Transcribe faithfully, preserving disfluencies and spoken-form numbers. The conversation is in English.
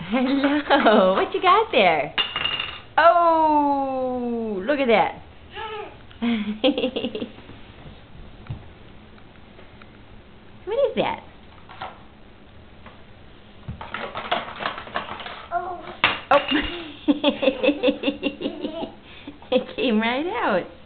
Hello. What you got there? Oh, look at that. What is that? Oh. Oh. It came right out.